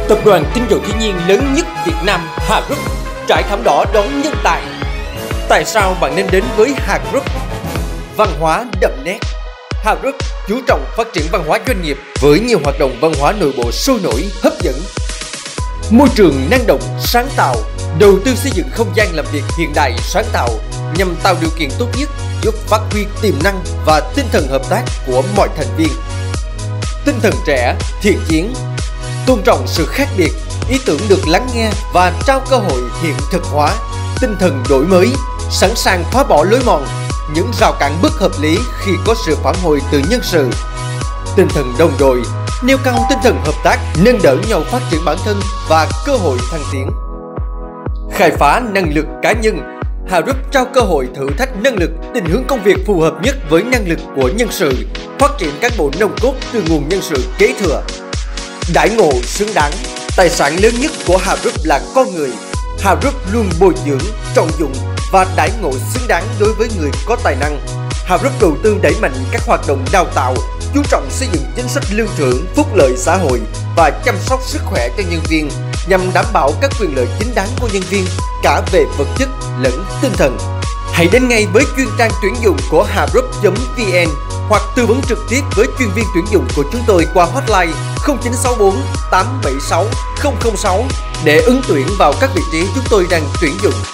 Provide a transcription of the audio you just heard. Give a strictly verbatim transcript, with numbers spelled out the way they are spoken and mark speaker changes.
Speaker 1: Tập đoàn tinh dầu thiên nhiên lớn nhất Việt Nam Hà Group trải thảm đỏ đón nhân tài. Tại sao bạn nên đến với Hà Group? Văn hóa đậm nét. Hà Group chú trọng phát triển văn hóa doanh nghiệp với nhiều hoạt động văn hóa nội bộ sôi nổi, hấp dẫn. Môi trường năng động, sáng tạo, đầu tư xây dựng không gian làm việc hiện đại, sáng tạo nhằm tạo điều kiện tốt nhất giúp phát huy tiềm năng và tinh thần hợp tác của mọi thành viên. Tinh thần trẻ, thiện chiến, tôn trọng sự khác biệt, ý tưởng được lắng nghe và trao cơ hội hiện thực hóa, tinh thần đổi mới, sẵn sàng phá bỏ lối mòn, những rào cản bất hợp lý khi có sự phản hồi từ nhân sự. Tinh thần đồng đội, nêu cao tinh thần hợp tác, nâng đỡ nhau phát triển bản thân và cơ hội thăng tiến. Khai phá năng lực cá nhân. Hà Group trao cơ hội thử thách năng lực, định hướng công việc phù hợp nhất với năng lực của nhân sự, phát triển cán bộ nòng cốt từ nguồn nhân sự kế thừa. Đãi ngộ xứng đáng. Tài sản lớn nhất của Hà Group là con người. Hà Group luôn bồi dưỡng, trọng dụng và đãi ngộ xứng đáng đối với người có tài năng. Hà Group đầu tư đẩy mạnh các hoạt động đào tạo, chú trọng xây dựng chính sách lương thưởng, phúc lợi xã hội và chăm sóc sức khỏe cho nhân viên nhằm đảm bảo các quyền lợi chính đáng của nhân viên cả về vật chất lẫn tinh thần. Hãy đến ngay với chuyên trang tuyển dụng của hà group chấm vn hoặc tư vấn trực tiếp với chuyên viên tuyển dụng của chúng tôi qua hotline không chín sáu bốn tám bảy sáu không không sáu để ứng tuyển vào các vị trí chúng tôi đang tuyển dụng.